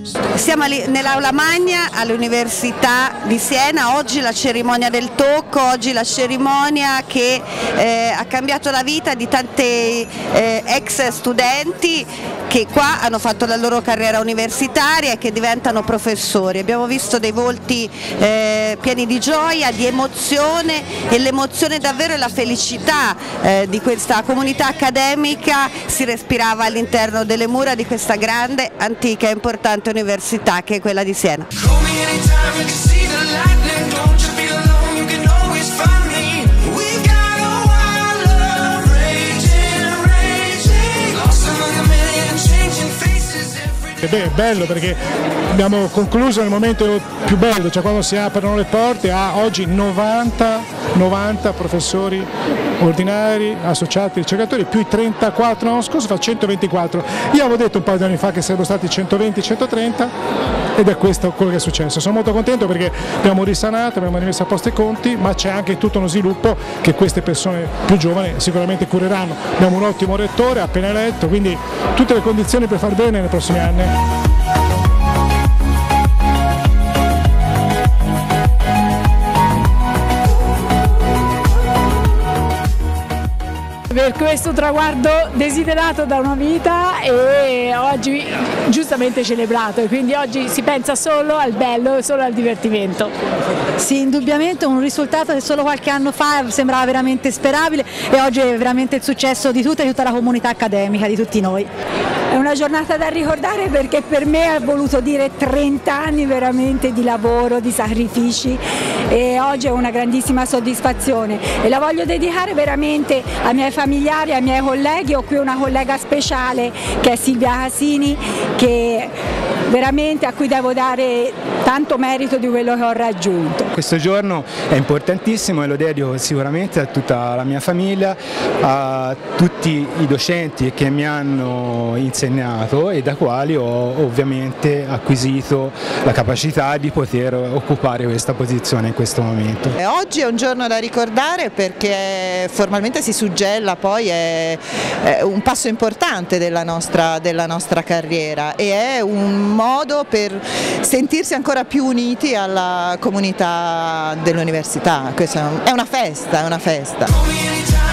Siamo nell'aula magna all'Università di Siena, oggi la cerimonia del tocco, oggi la cerimonia che ha cambiato la vita di tanti ex studenti che qua hanno fatto la loro carriera universitaria e che diventano professori. Abbiamo visto dei volti pieni di gioia, di emozione, e l'emozione davvero e la felicità di questa comunità accademica si respirava all'interno delle mura di questa grande, antica e importante università che è quella di Siena. Beh, è bello perché abbiamo concluso nel momento più bello, cioè quando si aprono le porte a oggi 90 professori ordinari, associati, ricercatori, più i 34, l'anno scorso fa 124. Io avevo detto un paio di anni fa che sarebbero stati 120-130 ed è questo quello che è successo. Sono molto contento perché abbiamo risanato, abbiamo rimesso a posto i conti, ma c'è anche tutto uno sviluppo che queste persone più giovani sicuramente cureranno. Abbiamo un ottimo rettore appena eletto, quindi tutte le condizioni per far bene nei prossimi anni. Per questo traguardo desiderato da una vita e oggi giustamente celebrato, e quindi oggi si pensa solo al bello e solo al divertimento. Sì, indubbiamente un risultato che solo qualche anno fa sembrava veramente sperabile e oggi è veramente il successo di tutta la comunità accademica, di tutti noi. È una giornata da ricordare perché per me ha voluto dire 30 anni veramente di lavoro, di sacrifici, e oggi è una grandissima soddisfazione e la voglio dedicare veramente ai miei familiari, ai miei colleghi. Ho qui una collega speciale che è Silvia Casini, che veramente a cui devo dare tanto merito di quello che ho raggiunto. Questo giorno è importantissimo e lo dedico sicuramente a tutta la mia famiglia, a tutti i docenti che mi hanno insegnato e da quali ho ovviamente acquisito la capacità di poter occupare questa posizione in questo momento. Oggi è un giorno da ricordare perché formalmente si suggella poi è un passo importante della nostra carriera e è un modo per sentirsi ancora più uniti alla comunità dell'università. Questa è una festa, è una festa.